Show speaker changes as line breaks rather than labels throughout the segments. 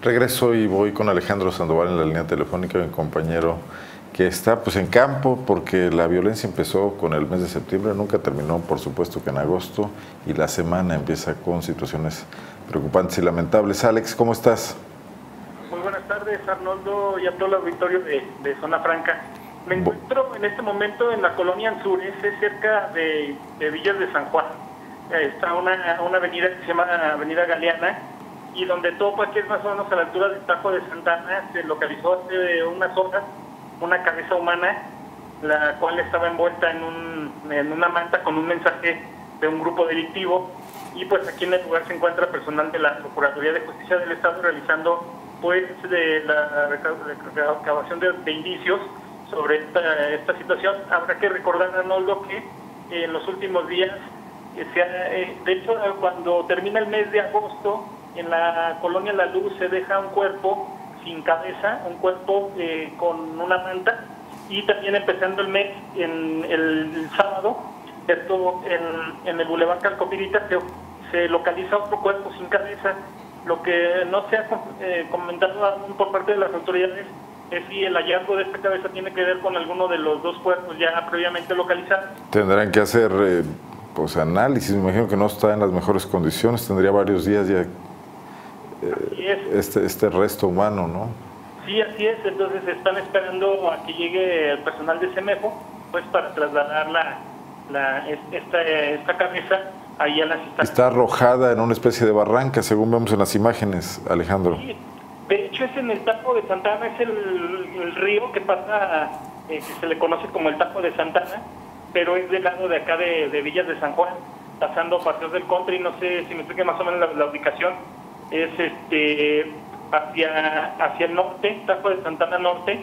Regreso y voy con Alejandro Sandoval en la línea telefónica, mi compañero que está pues en campo, porque la violencia empezó con el mes de septiembre, nunca terminó, por supuesto que en agosto, y la semana empieza con situaciones preocupantes y lamentables. Alex, ¿cómo estás?
Muy buenas tardes, Arnoldo, y a todo el auditorio de Zona Franca. Me encuentro en este momento en la colonia Anzures, cerca de Villas de San Juan. Está una avenida que se llama Avenida Galeana, y donde todo pues, que es más o menos a la altura del Tajo de Santana, se localizó hace unas horas una cabeza humana, la cual estaba envuelta en una manta con un mensaje de un grupo delictivo, y pues aquí en el lugar se encuentra personal de la Procuraduría de Justicia del Estado realizando pues de la recabación de indicios sobre esta situación. Habrá que recordar, Arnoldo, que en los últimos días, de hecho cuando termina el mes de agosto, en la colonia La Luz se deja un cuerpo sin cabeza, un cuerpo con una manta, y también empezando el mes, en el sábado, esto en el Boulevard Calcopirita, se localiza otro cuerpo sin cabeza. Lo que no se ha comentado aún por parte de las autoridades es si el hallazgo de esta cabeza tiene que ver con alguno de los dos cuerpos ya previamente localizados.
Tendrán que hacer pues análisis, me imagino que no está en las mejores condiciones, tendría varios días ya este resto humano, ¿no?
Sí, así es. Entonces están esperando a que llegue el personal de CEMEFO pues para trasladar esta cabeza ahí a las instalaciones.
Está arrojada en una especie de barranca, según vemos en las imágenes, Alejandro.
Sí, de hecho es en el Tajo de Santana, es el río que pasa, que se le conoce como el Tajo de Santana, pero es del lado de acá de Villas de San Juan, pasando Paseos del Country. No sé si me explique más o menos la ubicación. Es hacia el norte, Tajo de Santana Norte,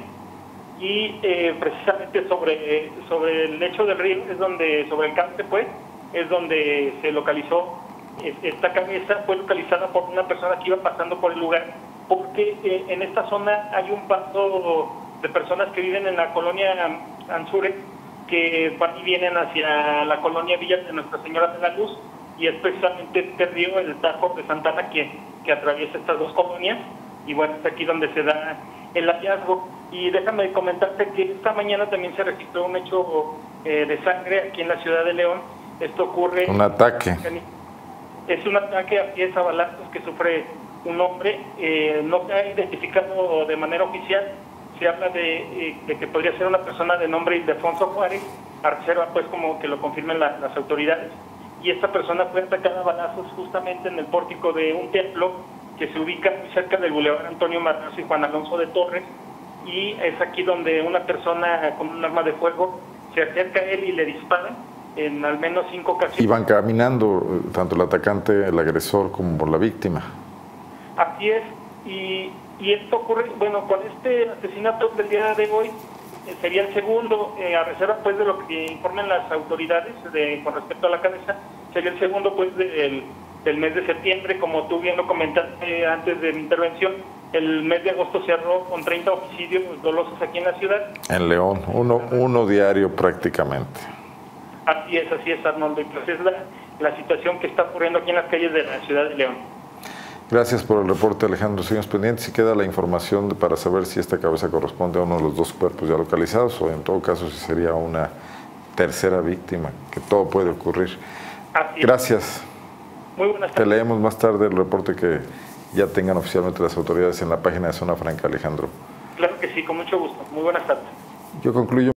y precisamente sobre el lecho del río es donde, sobre el cauce pues, es donde se localizó esta cabeza. Fue localizada por una persona que iba pasando por el lugar, porque en esta zona hay un paso de personas que viven en la colonia Anzures, que van y vienen hacia la colonia Villa de Nuestra Señora de la Luz, y es precisamente este río, el Tajo de Santana, que atraviesa estas dos colonias, y bueno, es aquí donde se da el hallazgo. Y déjame comentarte que esta mañana también se registró un hecho de sangre aquí en la ciudad de León. Esto ocurre...
Un ataque.
Es un ataque a pies a balazos que sufre un hombre. No se ha identificado de manera oficial. Se habla de que podría ser una persona de nombre Ildefonso Juárez, a reserva pues como que lo confirmen las autoridades. Y esta persona fue atacada a balazos justamente en el pórtico de un templo que se ubica muy cerca del Boulevard Antonio Marrazo y Juan Alonso de Torres, y es aquí donde una persona con un arma de fuego se acerca a él y le dispara en al menos 5 ocasiones.
Iban caminando tanto el atacante, el agresor, como la víctima.
Así es, y esto ocurre, bueno, con este asesinato del día de hoy, sería el segundo, a reserva pues de lo que informan las autoridades con respecto a la cabeza, sería el segundo pues del mes de septiembre. Como tú bien lo comentaste antes de mi intervención, el mes de agosto cerró con 30 homicidios dolosos aquí en la ciudad. En
León, uno diario prácticamente.
Así es, Arnoldo, y pues es la situación que está ocurriendo aquí en las calles de la ciudad de León.
Gracias por el reporte, Alejandro. Seguimos pendientes y queda la información para saber si esta cabeza corresponde a uno de los dos cuerpos ya localizados, o en todo caso si sería una tercera víctima, que todo puede ocurrir. Gracias.
Muy buenas tardes.
Te leemos más tarde el reporte que ya tengan oficialmente las autoridades en la página de Zona Franca, Alejandro.
Claro que sí, con mucho gusto. Muy buenas tardes.
Yo concluyo.